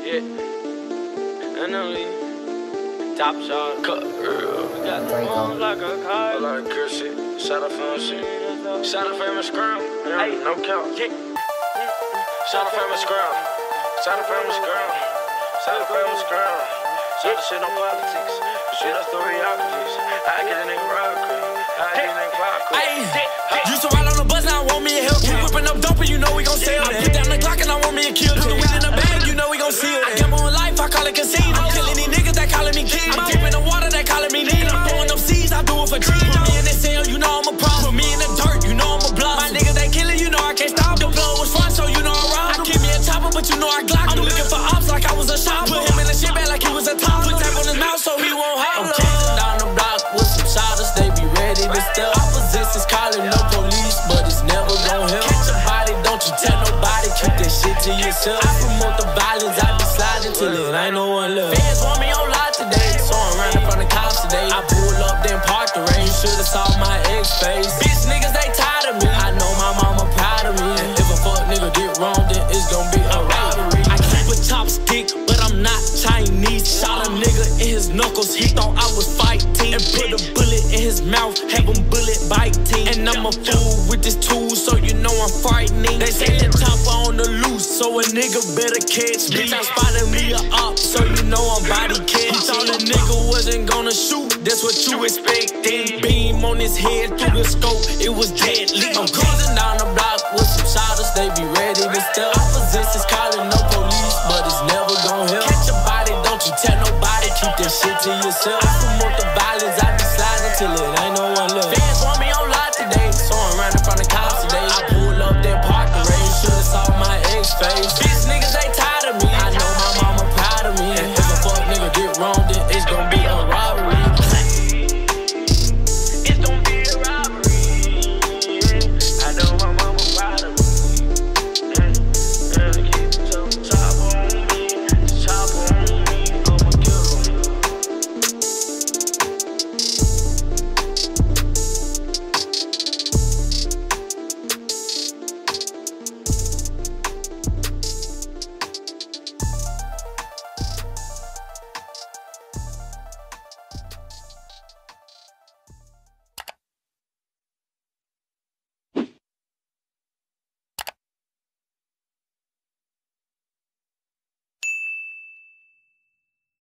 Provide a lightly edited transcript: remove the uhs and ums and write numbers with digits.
shit. And then we top shot, cut real. We got the moves like a car. A lot of good shit. Shout out film shit. Shout out famous scrum. Hey, no count. Shout out famous scrum. Shout out famous scrum. Shout out famous scrum. Shout out shit on politics. Shit, that's the realities. I get a nigga rock cream. I get a nigga rock cream. Used to ride on the bus, now I want me a help. We whipping up dope and you know we gon' sell that. Put down the Glock and I want me a kill. Put the weed in the bag, you know we gon' seal that. I gamble on life, I call it casino. I'm killing these niggas that calling me king. I'm deep in the water, they calling me Nino. I'm throwing them seeds, I do it for cheap. Put me in the cell, you know I'm a problem. Put me in the dirt, you know I'm a blossom. My niggas they killing, you know I can't stop. The blow was fun, so you know I robbed. I keep me a chopper, but you know I Glock. I'm looking for ops like I was a shop. Put him in the shit bag like he was a top. Put tap on his mouth so he won't holler. I'm chasing down the block with some shotters, they be ready to step. Opposition's calling, no police, but it's never gon' help. Catch a body, don't you tell nobody, keep that shit to yourself. I promote the violence, I be sliding till it ain't no one left. Feds want me on live today, so I'm running from the cops today. I pull up, then park the range, you should've saw my ex-face. Bitch niggas, they tired of me, I know my mama proud of me. And if a fuck nigga get wrong, then it's gon' be a robbery. I keep a chopstick, but I'm not Chinese. Shot a nigga in his knuckles, he thought I was fighting. And put a bullet in his mouth, have him bullet biting. And I'm a fool with this tool, so you know I'm frightening. They say the chopper on the loose, so a nigga better catch me. Bitch, I spotted me a op, so you know I'm body catching. He thought a nigga wasn't gonna shoot, that's what you expecting. Beam on his head through the scope, it was deadly. I'm cruising down the block with some shotters, they be ready to step. Opposition's calling, no police, but it's never gon' help. Catch a body, don't you tell nobody, keep that shit to yourself.